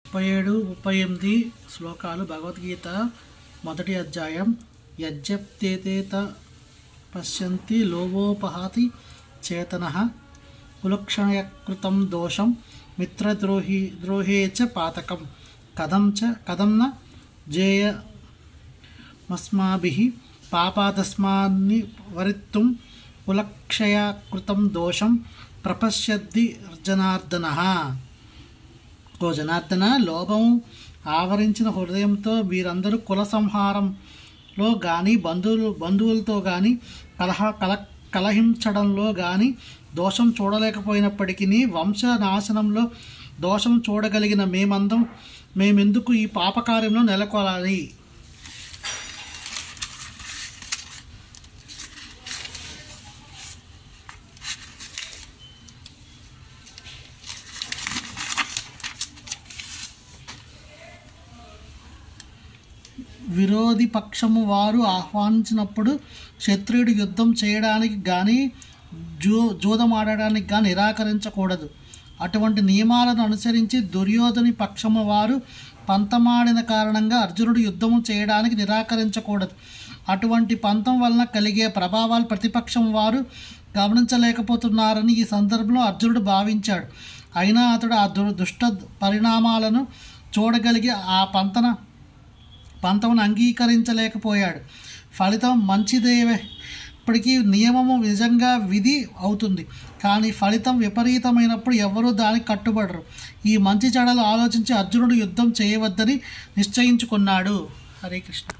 37, 38 శ్లోకాలు భగవద్గీత మొదటి అధ్యాయం. యజ్జప్తేత పశ్యంతి లోభోపహాతి చేతనః కులక్షణయకృతం దోషం మిత్రద్రోహే చ పాతకం కథం న జేయమస్మాభిః పాపాదస్మాన్ని వరిత్తుం కులక్షయకృతం దోషం ప్రపశ్యద్ది జనార్దనః. ఓ జనార్దన, లోభం ఆవరించిన హృదయంతో వీరందరూ కుల సంహారంలో కానీ బంధువులతో కానీ కలహించడంలో కానీ దోషం చూడలేకపోయినప్పటికీ వంశనాశనంలో దోషం చూడగలిగిన మేమెందుకు ఈ పాపకార్యంలో నెలకొలాలి? విరోధి పక్షము వారు ఆహ్వానించినప్పుడు క్షత్రియుడు యుద్ధం చేయడానికి కానీ జూదమాడడానికి కానీ నిరాకరించకూడదు. అటువంటి నియమాలను అనుసరించి దుర్యోధని పక్షము వారు పంతమాడిన కారణంగా అర్జునుడు యుద్ధము చేయడానికి నిరాకరించకూడదు. అటువంటి పంతం వలన కలిగే ప్రభావాలు ప్రతిపక్షం వారు గమనించలేకపోతున్నారని ఈ సందర్భంలో అర్జునుడు భావించాడు. అయినా అతడు ఆ దుష్ట పరిణామాలను చూడగలిగి ఆ పంతమును అంగీకరించలేకపోయాడు. ఫలితం మంచిదేప్పటికీ నియమము నిజంగా విధి అవుతుంది, కానీ ఫలితం విపరీతమైనప్పుడు ఎవరూ దానికి కట్టుబడరు. ఈ మంచి చెడలు ఆలోచించి అర్జునుడు యుద్ధం చేయవద్దని నిశ్చయించుకున్నాడు. హరే కృష్ణ.